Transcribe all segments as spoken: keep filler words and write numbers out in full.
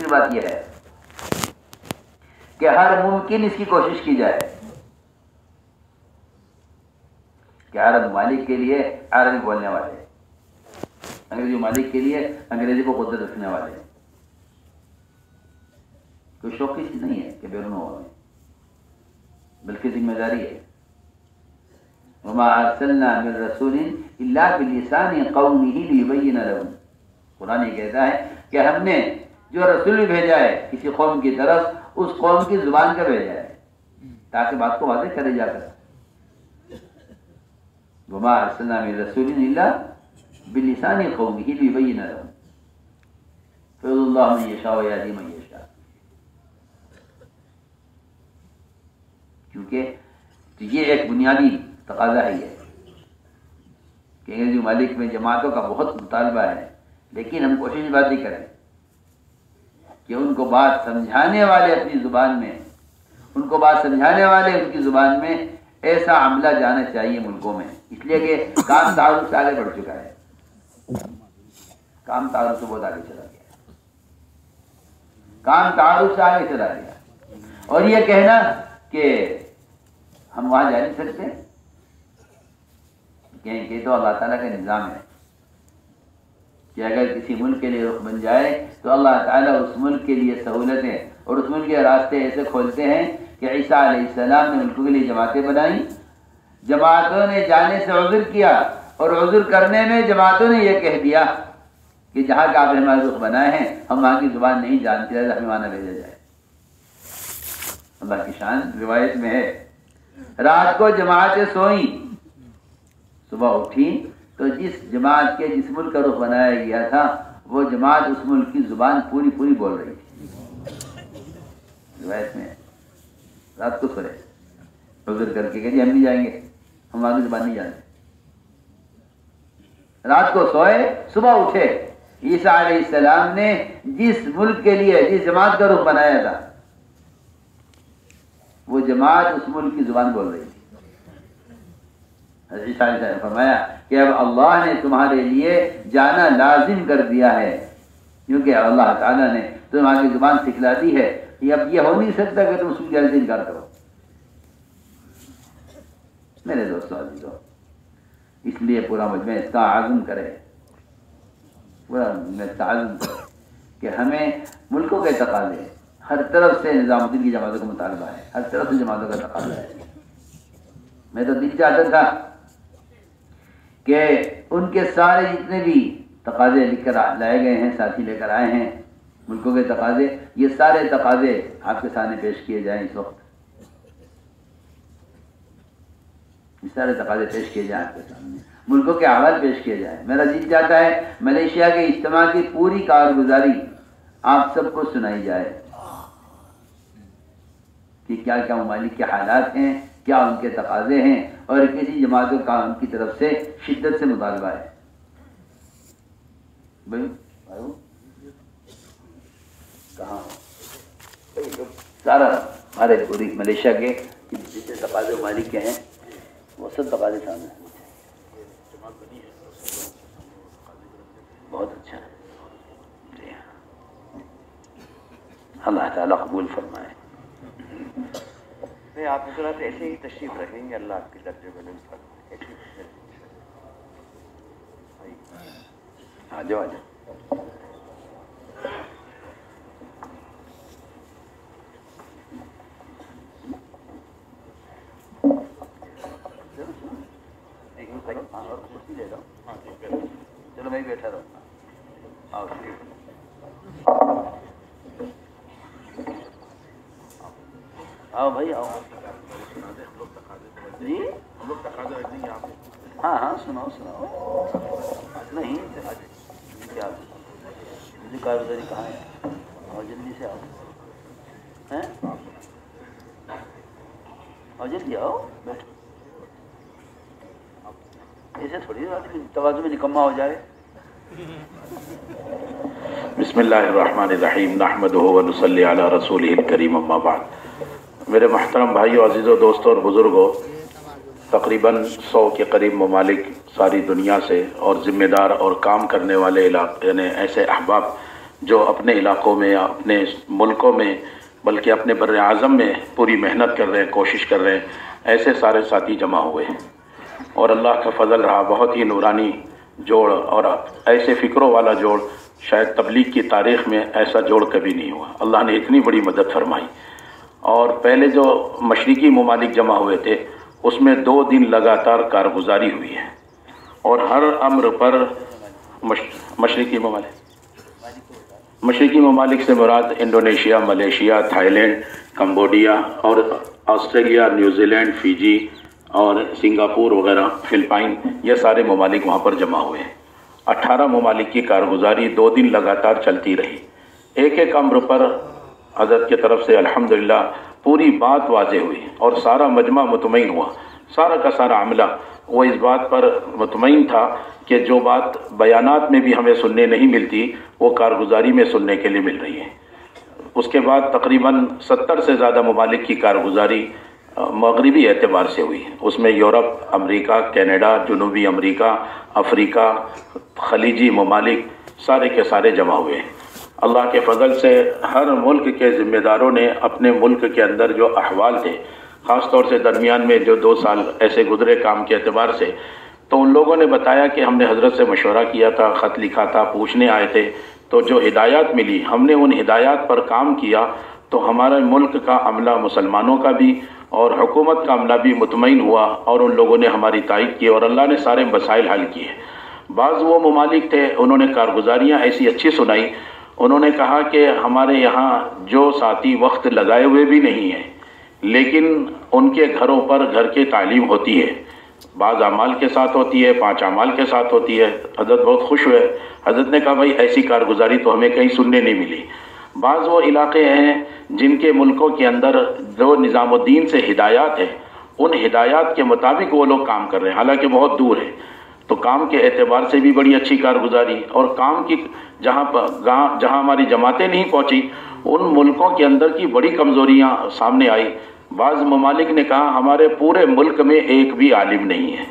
بات یہ ہے کہ ہر ممکن اس کی کوشش کی جائے کہ عرب ممالک کے لیے عربی بولنے والے، انگریزی ممالک کے لیے انگریزی کو قدرت رکھنے والے، کوئی شوقی چیز نہیں ہے کہ بیرون ہو، بلکہ ذمہ داری ہے۔ وما ارسلنا من رسول الا بلسان قومه ليبين لهم، قرآن یہ کہتا ہے کہ ہم نے جو رسول بھی بھیجا ہے کسی قوم کی طرف، اس قوم کی زبان کا بھیجا ہے تاکہ بات کو واضح کرے جا کر۔ وما ارسلنا من رسول الا بلسان قومه ليبين لهم فيضل الله من يشاء ويهدي من يشاء۔ کیونکہ یہ ایک بنیادی تقاضا ہے یہ کہ انگریزی ممالک میں جماعتوں کا بہت مطالبہ ہے، لیکن ہم کوشش بات نہیں کریں کہ ان کو بات سمجھانے والے اپنی زبان میں، ان کو بات سمجھانے والے ان کی زبان میں ایسا عملہ جانا چاہیے ملکوں میں، اس لیے کہ کام تعارف سے آگے بڑھ چکا ہے، کام تعارف سے بہت آگے چلا گیا، کام تعارف سے آگے چلا گیا۔ اور یہ کہنا کہ ہم وہاں جا نہیں سکتے کہ تو اللہ تعالیٰ کا نظام ہے کہ اگر کسی ملک کے لیے رخ بن جائے تو اللہ تعالیٰ اس ملک کے لیے سہولتیں اور اس ملک کے راستے ایسے کھولتے ہیں کہ عیسیٰ علیہ السلام نے ملکوں کے لیے جماعتیں بنائیں، جماعتوں نے جانے سے عذر کیا، اور عذر کرنے میں جماعتوں نے یہ کہہ دیا کہ جہاں کا آپ نے ہمارے رخ بنائے ہیں ہم وہاں کی زبان نہیں جانتے، ہمیں وہاں نہ بھیجا جائے۔ اللہ کی شان روایت میں ہے، رات کو جماعتیں سوئیں، صبح اٹھی تو جس جماعت کے جس ملک کا رخ بنایا گیا تھا وہ جماعت اس ملک کی زبان پوری پوری بول رہی تھی، روایت میں رات کو سوئے عذر کر کے کہ جی ہم نہیں جائیں گے، ہم وہاں کی زبان نہیں جانتے، رات کو سوئے صبح اٹھے، عیسیٰ علیہ السلام نے جس ملک کے لیے جس جماعت کا رخ بنایا تھا وہ جماعت اس ملک کی زبان بول رہی تھی۔ حضرت عیسیٰ علیہ السلام نے فرمایا کہ اب اللہ نے تمہارے لیے جانا لازم کر دیا ہے، کیونکہ اللہ تعالیٰ نے تمہاری زبان سکھلا دی ہے، یہ اب یہ ہو نہیں سکتا کہ تم اس کی جلدی انکار کرو۔ میرے دوستوں عزیزوں، اس لیے پورا مجمع اس کا عزم کرے، پورا مجمع اس کا عزم کرے کہ ہمیں ملکوں کے تقاضے، ہر طرف سے نظام الدین کی جماعتوں کا مطالبہ ہے، ہر طرف سے جماعتوں کا تقاضا ہے۔ میں تو دل چاہتا تھا کہ ان کے سارے جتنے بھی تقاضے لکھ کر لائے گئے ہیں، ساتھی لے کر آئے ہیں ملکوں کے تقاضے، یہ سارے تقاضے آپ کے سامنے پیش کیے جائیں اس وقت، یہ سارے تقاضے پیش کیے جائیں آپ کے سامنے، ملکوں کے احوال پیش کیے جائیں۔ میرا دل چاہتا ہے ملیشیا کے اجتماع کی پوری کارگزاری آپ سب کو سنائی جائے کہ کیا کیا ممالک کے حالات ہیں، کیا ان کے تقاضے ہیں، اور کسی جماعتوں کا ان کی طرف سے شدت سے مطالبہ ہے۔ بھائی کہاں سارا ہمارے پوری ملیشیا کے جتنے تقاضے ممالک کے ہیں وہ سب تقاضے سامنے ہیں۔ بہت اچھا ہے، اللہ تعالیٰ قبول فرمائے۔ آپ حضرات ایسے ہی تشریف رکھیں گے، اللہ آپ کے درجے کو بلند فرمائے۔ آ جاؤ آ جاؤ۔ چلو میں بیٹھا رہوں، آؤ آؤ بھائی آؤ جی، ہاں ہاں سناؤ سناؤ، نہیں کیا مجھے کارگزاری کہاں ہے، اور جلدی سے آؤ، ہیں اور جلدی آؤ بیٹھو، ایسے تھوڑی بات توازن میں نکما ہو جائے۔ بسم اللہ الرحمن الرحیم، نحمدہ ونصلی علی رسولہ الکریم، اما بعد۔ میرے محترم بھائیو، عزیزو، دوستوں اور بزرگوں، تقریباً سو کے قریب ممالک ساری دنیا سے اور ذمہ دار اور کام کرنے والے علاقے یعنی ایسے احباب جو اپنے علاقوں میں یا اپنے ملکوں میں بلکہ اپنے بر اعظم میں پوری محنت کر رہے ہیں، کوشش کر رہے ہیں، ایسے سارے ساتھی جمع ہوئے ہیں اور اللہ کا فضل رہا، بہت ہی نورانی جوڑ اور ایسے فکروں والا جوڑ شاید تبلیغ کی تاریخ میں ایسا جوڑ کبھی نہیں ہوا۔ اللہ نے اتنی بڑی مدد فرمائی۔ اور پہلے جو مشرقی ممالک جمع ہوئے تھے اس میں دو دن لگاتار کارگزاری ہوئی ہے اور ہر امر پر مشرقی ممالک مشرقی ممالک سے مراد Indonesia, Malaysia, Thailand, Cambodia اور آسٹریلیا، نیوزی لینڈ، فیجی اور سنگاپور وغیرہ، فلپائن، یہ سارے ممالک وہاں پر جمع ہوئے ہیں۔ اٹھارہ ممالک کی کارگزاری دو دن لگاتار چلتی رہی۔ ایک ایک امر پر حضرت کی طرف سے الحمدللہ پوری بات واضح ہوئی اور سارا مجمع مطمئن ہوا۔ سارا کا سارا عملہ وہ اس بات پر مطمئن تھا کہ جو بات بیانات میں بھی ہمیں سننے نہیں ملتی وہ کارگزاری میں سننے کے لیے مل رہی ہے۔ اس کے بعد تقریباً ستر سے زیادہ ممالک کی کارگزاری مغربی اعتبار سے ہوئی۔ اس میں یورپ، امریکہ، کینیڈا، جنوبی امریکہ، افریقہ، خلیجی ممالک سارے کے سارے جمع ہوئے ہیں۔ اللہ کے فضل سے ہر ملک کے ذمہ داروں نے اپنے ملک کے اندر جو احوال تھے، خاص طور سے درمیان میں جو دو سال ایسے گزرے کام کے اعتبار سے، تو ان لوگوں نے بتایا کہ ہم نے حضرت سے مشورہ کیا تھا، خط لکھا تھا، پوچھنے آئے تھے، تو جو ہدایات ملی ہم نے ان ہدایات پر کام کیا تو ہمارے ملک کا عملہ مسلمانوں کا بھی اور حکومت کا عملہ بھی مطمئن ہوا اور ان لوگوں نے ہماری تائید کی اور اللہ نے سارے مسائل حل کیے۔ بعض وہ ممالک تھے انہوں نے کارگزاریاں ایسی اچھی سنائی، انہوں نے کہا کہ ہمارے یہاں جو ساتھی وقت لگائے ہوئے بھی نہیں ہیں لیکن ان کے گھروں پر گھر کی تعلیم ہوتی ہے، بعض اعمال کے ساتھ ہوتی ہے، پانچ اعمال کے ساتھ ہوتی ہے۔ حضرت بہت خوش ہوئے، حضرت نے کہا بھائی ایسی کارگزاری تو ہمیں کہیں سننے نہیں ملی۔ بعض وہ علاقے ہیں جن کے ملکوں کے اندر جو نظام الدین سے ہدایات ہیں ان ہدایات کے مطابق وہ لوگ کام کر رہے ہیں، حالانکہ بہت دور ہے، تو کام کے اعتبار سے بھی بڑی اچھی کارگزاری، اور کام کی جہاں پر جہاں ہماری جماعتیں نہیں پہنچی ان ملکوں کے اندر کی بڑی کمزوریاں سامنے آئی۔ بعض ممالک نے کہا ہمارے پورے ملک میں ایک بھی عالم نہیں ہے۔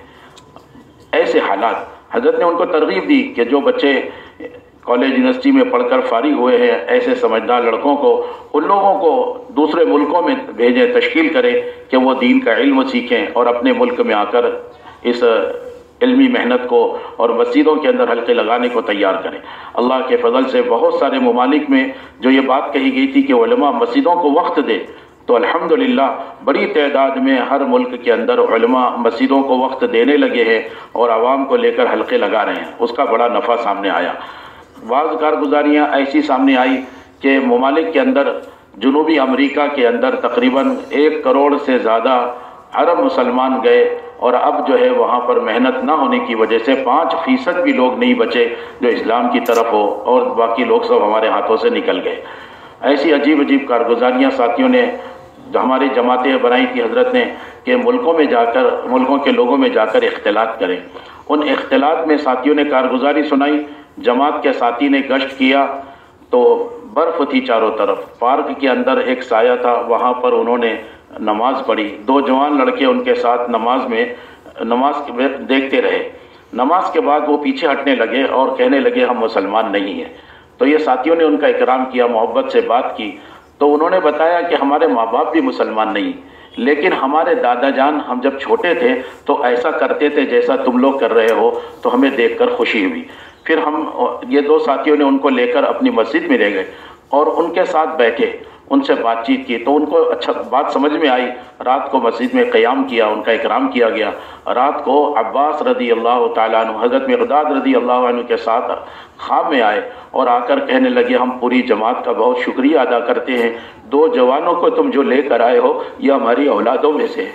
ایسے حالات حضرت نے ان کو ترغیب دی کہ جو بچے کالج یونیورسٹی میں پڑھ کر فارغ ہوئے ہیں ایسے سمجھدار لڑکوں کو ان لوگوں کو دوسرے ملکوں میں بھیجیں، تشکیل کریں کہ وہ دین کا علم سیکھیں اور اپنے ملک میں آ کر اس علمی محنت کو اور مسجدوں کے اندر حلقے لگانے کو تیار کریں۔ اللہ کے فضل سے بہت سارے ممالک میں جو یہ بات کہی گئی تھی کہ علماء مسجدوں کو وقت دے، تو الحمدللہ بڑی تعداد میں ہر ملک کے اندر علماء مسجدوں کو وقت دینے لگے ہیں اور عوام کو لے کر حلقے لگا رہے ہیں، اس کا بڑا نفع سامنے آیا۔ بعض کارگزاریاں ایسی سامنے آئی کہ ممالک کے اندر جنوبی امریکہ کے اندر تقریباً ایک کروڑ سے زیادہ عرب مسلمان گئے اور اب جو ہے وہاں پر محنت نہ ہونے کی وجہ سے پانچ فیصد بھی لوگ نہیں بچے جو اسلام کی طرف ہو اور باقی لوگ سب ہمارے ہاتھوں سے نکل گئے۔ ایسی عجیب عجیب کارگزاریاں ساتھیوں نے جو ہماری جماعتیں بنائی تھی حضرت نے کہ ملکوں میں جا کر ملکوں کے لوگوں میں جا کر اختلاط کریں، ان اختلاط میں ساتھیوں نے کارگزاری سنائی۔ جماعت کے ساتھی نے گشت کیا تو برف تھی چاروں طرف، پارک کے اندر ایک سایہ تھا، وہاں پر انہوں نے نماز پڑھی۔ دو جوان لڑکے ان کے ساتھ نماز میں نماز دیکھتے رہے۔ نماز کے بعد وہ پیچھے ہٹنے لگے اور کہنے لگے ہم مسلمان نہیں ہیں۔ تو یہ ساتھیوں نے ان کا اکرام کیا، محبت سے بات کی، تو انہوں نے بتایا کہ ہمارے ماں باپ بھی مسلمان نہیں لیکن ہمارے دادا جان ہم جب چھوٹے تھے تو ایسا کرتے تھے جیسا تم لوگ کر رہے ہو، تو ہمیں دیکھ کر خوشی ہوئی۔ پھر ہم یہ دو ساتھیوں نے ان کو لے کر اپنی مسجد میں لے گئے اور ان کے ساتھ بیٹھے، ان سے بات چیت کی تو ان کو اچھا بات سمجھ میں آئی۔ رات کو مسجد میں قیام کیا، ان کا اکرام کیا گیا۔ رات کو عباس رضی اللہ تعالیٰ عنہ حضرت مقداد رضی اللہ عنہ کے ساتھ خواب میں آئے اور آ کر کہنے لگے ہم پوری جماعت کا بہت شکریہ ادا کرتے ہیں، دو جوانوں کو تم جو لے کر آئے ہو یہ ہماری اولادوں میں سے۔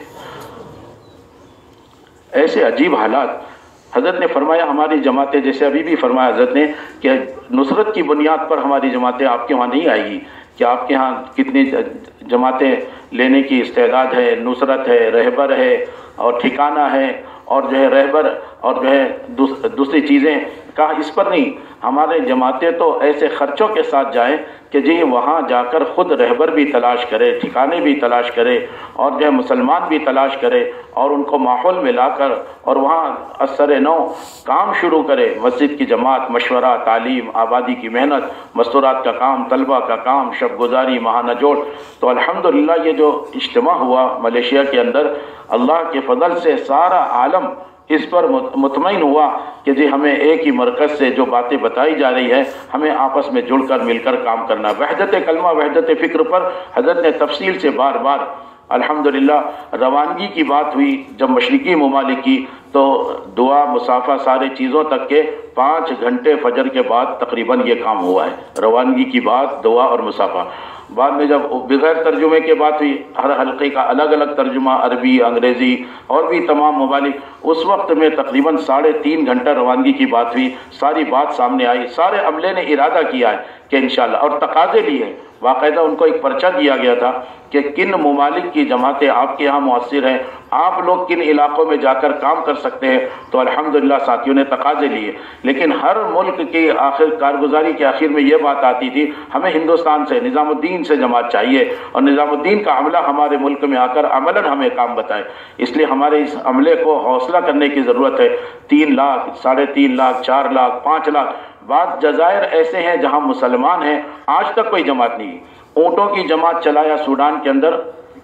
ایسے عجیب حالات حضرت نے فرمایا ہماری جماعتیں، جیسے ابھی بھی فرمایا حضرت نے کہ نصرت کی بنیاد پر ہماری جماعتیں آپ کے وہاں نہیں آئے گی، کہ آپ کے ہاں کتنی جماعتیں لینے کی استعداد ہے، نصرت ہے، رہبر ہے اور ٹھکانہ ہے اور جو ہے رہبر اور جو ہے دوسری چیزیں کہا اس پر نہیں، ہمارے جماعتیں تو ایسے خرچوں کے ساتھ جائیں کہ جی وہاں جا کر خود رہبر بھی تلاش کرے، ٹھکانے بھی تلاش کرے، اور جو ہے مسلمان بھی تلاش کرے، اور ان کو ماحول میں لا کر اور وہاں اثر نو کام شروع کرے، مسجد کی جماعت، مشورہ، تعلیم، آبادی کی محنت، مستورات کا کام، طلبہ کا کام، شب گزاری، ماہانہ جوڑ۔ تو الحمدللہ یہ جو اجتماع ہوا ملیشیا کے اندر، اللہ کے فضل سے سارا عالم اس پر مطمئن ہوا کہ جی ہمیں ایک ہی مرکز سے جو باتیں بتائی جا رہی ہے ہمیں آپس میں جڑ کر مل کر کام کرنا۔ وحدت کلمہ، وحدت فکر پر حضرت نے تفصیل سے بار بار الحمدللہ روانگی کی بات ہوئی جب مشرقی ممالک کی، تو دعا، مصافحہ، سارے چیزوں تک کے پانچ گھنٹے فجر کے بعد تقریباً یہ کام ہوا ہے، روانگی کی بات، دعا اور مصافحہ۔ بعد میں جب بغیر ترجمے کے بات ہوئی، ہر حلقے کا الگ الگ ترجمہ، عربی، انگریزی اور بھی تمام ممالک، اس وقت میں تقریباً ساڑھے تین گھنٹہ روانگی کی بات ہوئی، ساری بات سامنے آئی، سارے عملے نے ارادہ کیا ہے کہ انشاءاللہ، اور تقاضے لیے، باقاعدہ ان کو ایک پرچہ دیا گیا تھا کہ کن ممالک کی جماعتیں آپ کے ہاں مؤثر ہیں، آپ لوگ کن علاقوں میں جا کر کام کر سکتے ہیں۔ تو الحمدللہ ساتھیوں نے تقاضے لیے، لیکن ہر ملک کی آخر کارگزاری کے آخر میں یہ بات آتی تھی ہمیں ہندوستان سے، نظام الدین سے جماعت چاہیے، اور نظام الدین کا عملہ ہمارے ملک میں آ کر عملاً ہمیں کام بتائے۔ اس لیے ہمارے اس عملے کو حوصلہ کرنے کی ضرورت ہے۔ تین لاکھ، ساڑھے تین لاکھ، چار لاکھ، پانچ لاکھ، بعض جزائر ایسے ہیں جہاں مسلمان ہیں، آج تک کوئی جماعت نہیں۔ اونٹوں کی جماعت چلایا سوڈان کے اندر،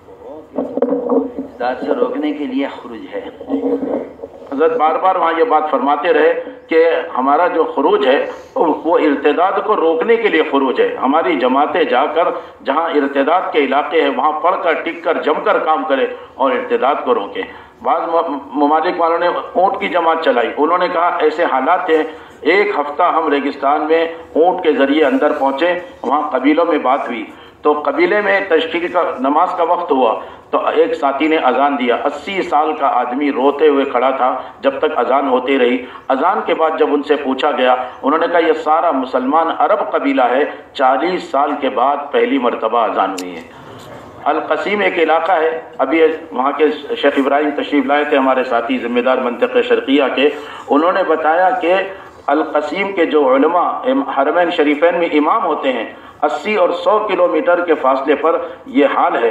ذات سے روکنے کے لیے خروج ہے۔ حضرت بار بار وہاں یہ بات فرماتے رہے کہ ہمارا جو خروج ہے وہ ارتداد کو روکنے کے لیے خروج ہے۔ ہماری جماعتیں جا کر جہاں ارتداد کے علاقے ہیں وہاں پڑھ کر، ٹک کر، جم کر کام کرے اور ارتداد کو روکیں۔ بعض ممالک والوں نے اونٹ کی جماعت چلائی، انہوں نے کہا ایسے حالات تھے، ایک ہفتہ ہم ریگستان میں اونٹ کے ذریعے اندر پہنچے، وہاں قبیلوں میں بات ہوئی، تو قبیلے میں تشکیل کا نماز کا وقت ہوا تو ایک ساتھی نے اذان دیا، اسی سال کا آدمی روتے ہوئے کھڑا تھا جب تک اذان ہوتی رہی۔ اذان کے بعد جب ان سے پوچھا گیا، انہوں نے کہا یہ سارا مسلمان عرب قبیلہ ہے، چالیس سال کے بعد پہلی مرتبہ اذان ہوئی ہے۔ القصیم ایک علاقہ ہے، ابھی وہاں کے شیخ ابراہیم تشریف لائے تھے ہمارے ساتھی ذمہ دار منطقہ شرقیہ کے، انہوں نے بتایا کہ القصیم کے جو علماء حرمین شریفین میں امام ہوتے ہیں، اسی اور سو کلومیٹر کے فاصلے پر یہ حال ہے،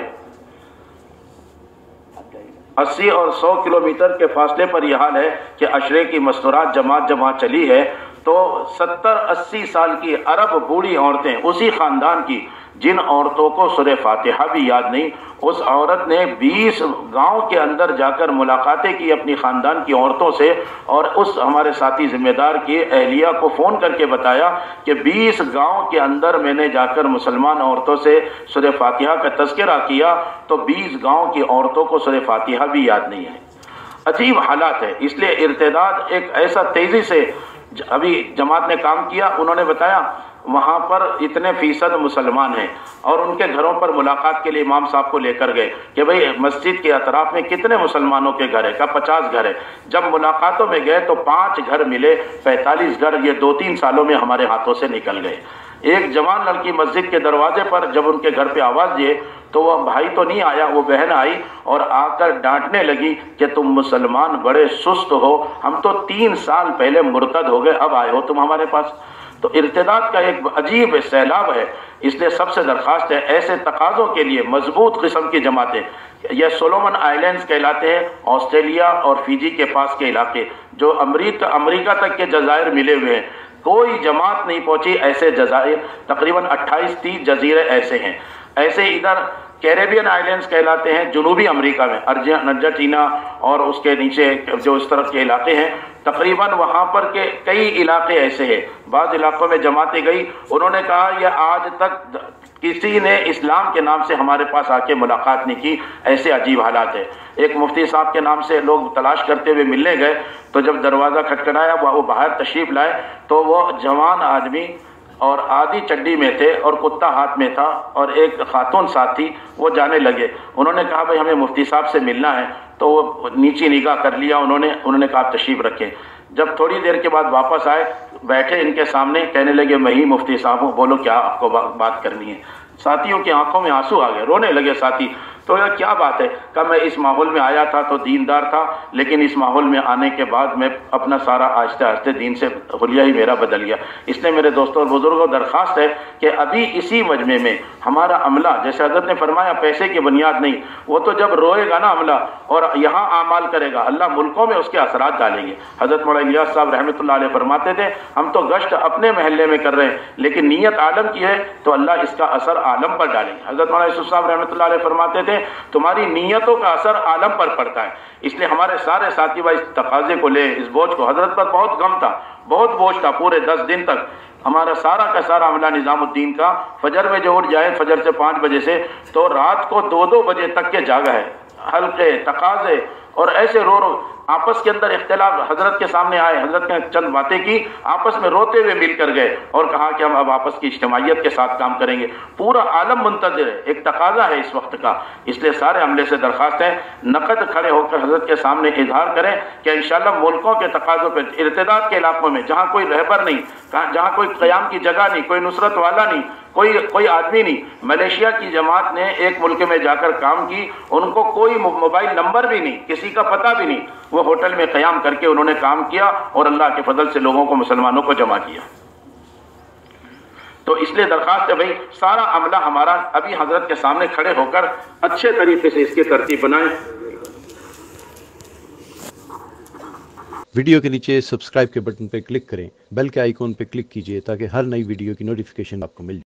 اسی اور سو کلومیٹر کے فاصلے پر یہ حال ہے کہ عشرے کی مستورات جماعت جب وہاں چلی ہے تو ستر اسی سال کی عرب بوڑھی عورتیں، اسی خاندان کی، جن عورتوں کو سورہ فاتحہ بھی یاد نہیں، اس عورت نے بیس گاؤں کے اندر جا کر ملاقاتیں کی اپنی خاندان کی عورتوں سے، اور اس ہمارے ساتھی ذمہ دار کی اہلیہ کو فون کر کے بتایا کہ بیس گاؤں کے اندر میں نے جا کر مسلمان عورتوں سے سورہ فاتحہ کا تذکرہ کیا تو بیس گاؤں کی عورتوں کو سورہ فاتحہ بھی یاد نہیں ہے۔ عجیب حالات ہے۔ اس لیے ارتداد ایک ایسا تیزی سے، ابھی جماعت نے کام کیا، انہوں نے بتایا وہاں پر اتنے فیصد مسلمان ہیں، اور ان کے گھروں پر ملاقات کے لیے امام صاحب کو لے کر گئے کہ بھئی مسجد کے اطراف میں کتنے مسلمانوں کے گھر ہے؟ کہا پچاس گھر ہے۔ جب ملاقاتوں میں گئے تو پانچ گھر ملے، پینتالیس گھر یہ دو تین سالوں میں ہمارے ہاتھوں سے نکل گئے۔ ایک جوان لڑکی مسجد کے دروازے پر جب ان کے گھر پہ آواز دیے تو وہ بھائی تو نہیں آیا، وہ بہن آئی اور آ کر ڈانٹنے لگی کہ تم مسلمان بڑے سست ہو، ہم تو تین سال پہلے مرتد ہو گئے، اب آئے ہو تم ہمارے پاس۔ تو ارتداد کا ایک عجیب سیلاب ہے۔ اس لیے سب سے درخواست ہے ایسے تقاضوں کے لیے مضبوط قسم کی جماعتیں، یہ سولومن آئلینڈز کہلاتے ہیں، آسٹریلیا اور فیجی کے پاس کے علاقے، جو امریکہ امریکہ تک کے جزائر ملے ہوئے ہیں، کوئی جماعت نہیں پہنچی۔ ایسے جزائر تقریباً اٹھائیس تیس جزیرے ایسے ہیں۔ ایسے ادھر کیریبین آئلینڈز کہلاتے ہیں جنوبی امریکہ میں، ارجنٹینا اور اس کے نیچے جو اس طرف کے علاقے ہیں، تقریباً وہاں پر کے کئی علاقے ایسے ہیں۔ بعض علاقوں میں جماعتیں گئی، انہوں نے کہا یہ آج تک کسی نے اسلام کے نام سے ہمارے پاس آ کے ملاقات نہیں کی، ایسے عجیب حالات ہیں۔ ایک مفتی صاحب کے نام سے لوگ تلاش کرتے ہوئے ملنے گئے تو جب دروازہ کھٹکھٹایا وہ باہر تشریف لائے تو وہ جوان آدمی اور آدھی چڈی میں تھے اور کتا ہاتھ میں تھا اور ایک خاتون ساتھ تھی، وہ جانے لگے۔ انہوں نے کہا بھائی ہمیں مفتی صاحب سے ملنا ہے، تو وہ نیچی نگاہ کر لیا انہوں نے انہوں نے کہا آپ تشریف رکھیں۔ جب تھوڑی دیر کے بعد واپس آئے، بیٹھے ان کے سامنے، کہنے لگے میں ہی مفتی صاحب ہوں، بولو کیا آپ کو بات کرنی ہے۔ ساتھیوں کی آنکھوں میں آنسو آ گئے، رونے لگے ساتھی۔ تو یہ کیا بات ہے کہ میں اس ماحول میں آیا تھا تو دیندار تھا، لیکن اس ماحول میں آنے کے بعد میں اپنا سارا آہستہ آہستہ دین سے حلیہ ہی میرا بدل گیا۔ اس لیے میرے دوستوں اور بزرگوں درخواست ہے کہ ابھی اسی مجمع میں ہمارا عملہ، جیسے حضرت نے فرمایا پیسے کی بنیاد نہیں، وہ تو جب روئے گا نا عملہ اور یہاں اعمال کرے گا، اللہ ملکوں میں اس کے اثرات ڈالیں گے۔ حضرت مولانا الیاس صاحب رحمۃ اللہ علیہ فرماتے تھے ہم تو گشت اپنے محلے میں کر رہے ہیں، لیکن نیت عالم کی ہے تو اللہ اس کا اثر عالم پر ڈالیں گے۔ حضرت مولانا یوسف صاحب رحمۃ اللہ علیہ فرماتے تھے تمہاری نیتوں کا اثر عالم پر پڑتا ہے۔ اس لیے ہمارے سارے ساتھی بھائی اس تقاضے کو لے، اس بوجھ کو، حضرت پر بہت غم تھا، بہت بوجھ تھا، پورے دس دن تک ہمارا سارا کا سارا عملہ نظام الدین کا فجر میں جو اٹھ جائے فجر سے پانچ بجے سے تو رات کو دو دو بجے تک کے جاگا ہے، حلقے تقاضے اور ایسے رو رو آپس کے اندر اختلاف حضرت کے سامنے آئے، حضرت نے چند باتیں کی، آپس میں روتے ہوئے مل کر گئے اور کہا کہ ہم اب آپس کی اجتماعیت کے ساتھ کام کریں گے۔ پورا عالم منتظر ہے، ایک تقاضا ہے اس وقت کا، اس لیے سارے عملے سے درخواست ہے نقد کھڑے ہو کر حضرت کے سامنے اظہار کریں کہ انشاءاللہ ملکوں کے تقاضوں پہ، ارتداد کے علاقوں میں جہاں کوئی رہبر نہیں، جہاں کوئی قیام کی جگہ نہیں، کوئی نصرت والا نہیں، کوئی کوئی آدمی نہیں، ملیشیا کی جماعت نے ایک ملک میں جا کر کام کی، ان کو کوئی موبائل نمبر بھی نہیں، کسی کا پتہ بھی نہیں، وہ ہوٹل میں قیام کر کے انہوں نے کام کیا اور اللہ کے فضل سے لوگوں کو، مسلمانوں کو جمع کیا۔ تو اس لیے درخواست ہے بھائی سارا عملہ ہمارا ابھی حضرت کے سامنے کھڑے ہو کر اچھے طریقے سے اس کی ترتیب بنائیں۔ ویڈیو کے نیچے سبسکرائب کے بٹن پہ کلک کریں، بیل کے آئیکن پہ کلک کیجئے تاکہ ہر نئی ویڈیو کی نوٹیفیکیشن آپ کو مل جائے۔